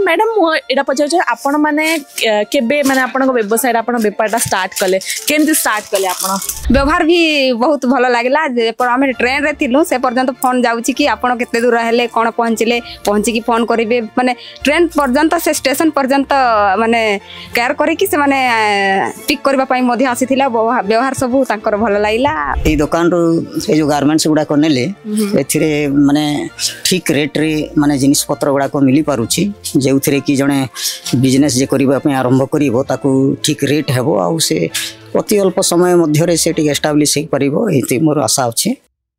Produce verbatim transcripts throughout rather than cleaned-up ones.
Madam मुझे पचार आपण मैंने केबे माने आपण व्यवसाय आपण बेपारटा स्टार्ट कले केमती स्टार्ट कले आपण व्यवहार भी बहुत भल लागला आम ट्रेन रे थिलु से पर्यंत फोन जाउची कि आपण केते दूर हेले कोन पहुँचले पहुँची कि फोन करिवे माने ट्रेन पर्यंत से स्टेशन पर्यंत माने केयर करी कि से माने पिक करबा पई मध्ये आसीथिला व्यवहार सब तांकर भल लागला। ए दुकान रो ए जो गारमेंट्स गुडा कोनेले एथिरे माने ठीक रेट रे माने जिनिस पत्र गुडा को मिली पारुची जेउथिरे कि जने बिजनेस जे करबा पई आरंभ करिवो ताकू ठीक रेट हेबो आ से अति अल्प समय मध्य से एस्टाब्लिश हो पारिबो एति मोर आशा अछि।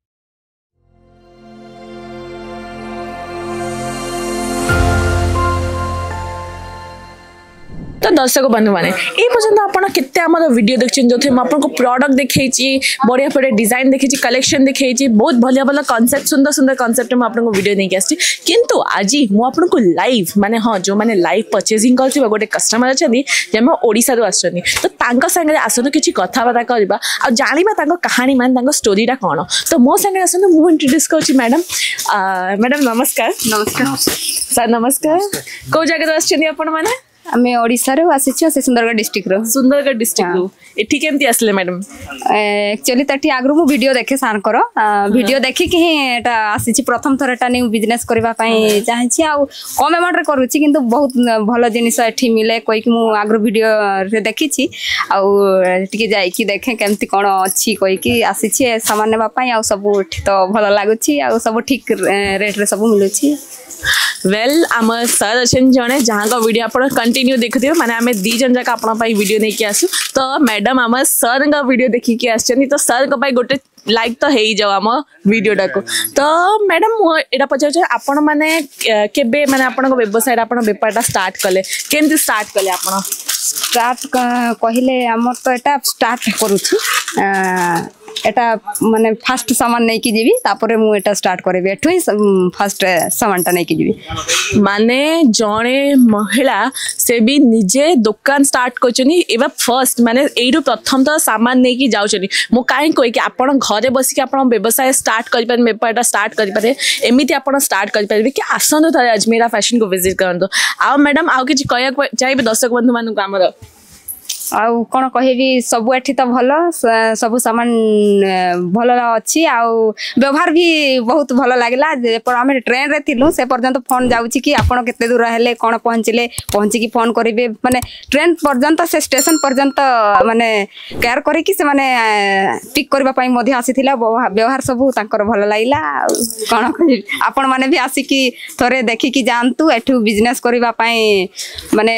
तो दर्शक बंधु मैंने ये पर्यटन आपड़ के वीडियो देखते जो थे आपको प्रोडक्ट देखी बढ़िया बढ़िया डिजाइन देखी कलेक्शन देखी बहुत भलिया भल कॉन्सेप्ट सुंदर सुंदर कॉन्सेप्ट में आपको वीडियो नहीं आसी किंतु आज मुझे लाइव माने हाँ जो मैंने लाइव परचेजिंग कर गोटे कस्टमर अच्छा जब ओडिशा आसुँच तो सागे आसतु कि कथबार्ता करवा आ जाना कहानी मान स्टोरीटा कौन तो मो सागे आसतु मुझे इंट्रोड्यूस कर मैडम मैडम नमस्कार। नमस्कार सर नमस्कार कौ जगह आसने मैंने आमे ओडिसा रे आसीछ से सुंदरगढ़ डिस्ट्रिक्ट रो सुंदरगढ़ डिस्ट्रिक्ट रो एठी केमती आसले मैडम एक्चुअली तठी आगरो मु वीडियो देखे सान करो वीडियो देखि कि एटा आसीछ प्रथम थर एटा न्यू बिजनेस करबा पई चाहछि आ कम अमाउंट रे करूछि किंतु बहुत भलो जिनिस एठी मिले कोइ कि मु आगरो वीडियो रे देखिछि आ टिके जाई कि देखे केमती कोन अछि कोइ कि आसीछ सामान नेबा पई आ सब तो भलो लागुछि आ सब ठीक रेट रे सब मिलुछि। वेल आम सर अच्छे जड़े जहाँ का वीडियो आप कंटिन्यू देखते माने आम दी जन जाक आप वीडियो नहीं कि आसु तो मैडम आम सर का वीडियो देखिकी आसछनी तो सर का गोटे लाइक तो है जाओ आम वीडियोटा को तो मैडम मुझे पचार आपण मैंने केबे माने आपण व्यवसाय आपण बेपारटा स्टार्ट कले केमती स्टार्ट कले आपण स्टार्ट कहले आम तो एटा स्टार्ट करूछु एटा माने फास्ट सामान नहीं की जीवी तापरे मु एटा स्टार्ट करबे एठो ही फास्ट सामान टा नहीं की जीवी माने जणे महिला से भी निजे दुकान स्टार्ट करछनी एबा फर्स्ट माने एइरो प्रथम तो सामान नहीं की जाउछनी मु काई कोइ कि आपण घरे बसी के आपण व्यवसाय स्टार्ट करि पारे बेपारटा स्टार्ट करि पारे एमिति आपण स्टार्ट करि पारे कि आसंदो थारे अजमेरा फैशन को विजिट करंदो आ मैडम आउ कि कहया चाहिबे दर्शक बंधु मानु को हमर आउ कौन कहि सब एठी तो भल सब सामान भल अच्छी आउ व्यवहार भी बहुत भल लागला आम ट्रेन रे थिलु से पर्यंत फोन जाउची कि आपण केते दूर हेले कोन पहुँचले पहुँची कि फोन करिवे माने ट्रेन पर्यंत से स्टेशन पर्यंत माने केयर करी कि से माने पिक करबा पई मध्ये आसीथिला व्यवहार सब तांकर भल लागला कोन कहि आपण माने भी आसी कि थरे देखि कि जानतु एठु बिजनेस करबा पई माने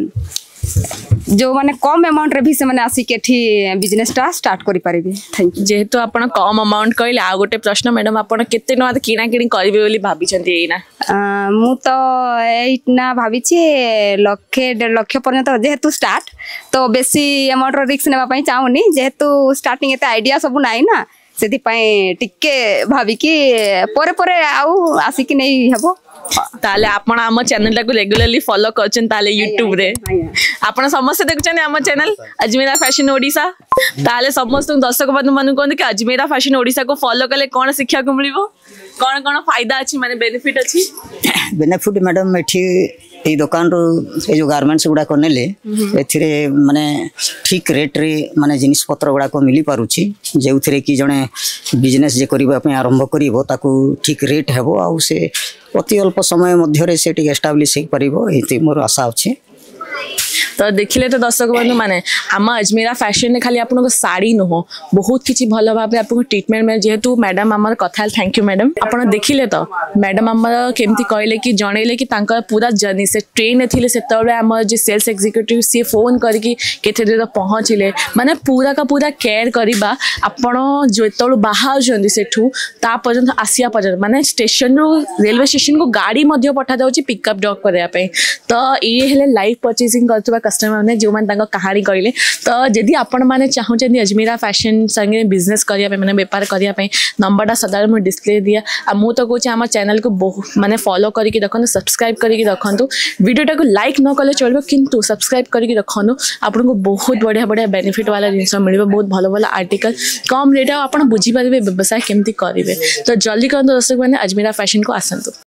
जो माने कम अमाउंट रे भी से माने आसी केठी बिजनेस टा स्टार्ट करि परिबे। थैंक यू जेहेतु आपण कम अमाउंट कहले आ गोटे प्रश्न मैडम आपण केते न किना किनी करिवे बोली भाबी छथि एना मु तो एइना भाबी छी लक्षे डेढ़ लाख पर्यंत जेहेतु स्टार्ट तो बेसी अमाउंट रो रिस्क नेबा पई चाहुनी जेहेतु स्टार्टिंग एते आईडिया सब नाही ना सेति पई टिके भाबी कि परे परे आउ आसी कि नै हेबो ताले आपण आम चैनल को रेगुलरली फॉलो करछन ताले यूट्यूब रे आपण समस्त देखछन आम चैनल अजमेरा फैशन ओडिशा ताले समस्त दर्शक बंधु मन कोन कि अजमेरा फैशन ओडिशा को फॉलो कले कोन शिक्षा को मिलिबो कोन कोन फायदा अछि माने बेनिफिट अछि बेनिफिट मैडम एठी ए दुकान रो ए जो गारमेंट्स गुडा कोनेले एथिरे माने ठीक रेट रे माने जिनिस पत्र गुडा को मिली पारुची जेउथिरे कि जने बिजनेस जे करबा पई आरंभ करिवो ताकू ठीक रेट हेबो आ से अति अल्प समय मध्य से एस्टाब्लिश हो पारिबो एति मोर आशा अछि। तो देखिले तो दर्शक बंधु माने आम अजमेरा फैशन ने खाली आपन साड़ी नुह बहुत किसी भल भाव आपको ट्रिटमेंट मिले जेहेतु मैडम आम कथा थैंक यू मैडम आपन देखिले तो मैडम आम केमती कहले कि जनइले कि तांकर पूरा जर्नी से ट्रेन थे से आम जो सेल्स एग्जीक्यूटिव सी फोन करके केते दूर पहुँचले माने पूरा का पूरा केयर करवा आपण जो बाहर सेठू ता पर्यंत आसिया पर्यंत माने स्टेशन रू रेलवे स्टेशन को गाड़ी मध्य पठा जाउची पिकअप ड्रॉप करने तो ये हेले लाइव परचेजिंग करथुबा कस्टमर ने जो माने कहानी कहले तो जदि आपण माने चाहूचंदी अजमेरा फैशन संगे बिजनेस करिया पे माने व्यापार करिया पे नंबरटा सदा मु डिस्प्ले दिया आ मु तो कहूँ आम चैनल को बहुत माने फॉलो करके रखु सब्सक्राइब करके रखु वीडियोटा को लाइक न कले चलो किंतु सब्सक्राइब करके रखु आपको बहुत बढ़िया बढ़िया बेनिफिट वाला जिन मिले बहुत भल भल आर्टिकल कम रेट आप बुझीपारे व्यवसाय केमती करेंगे तो जल्दी करते दर्शक मैंने अजमेरा फैशन को आसतु।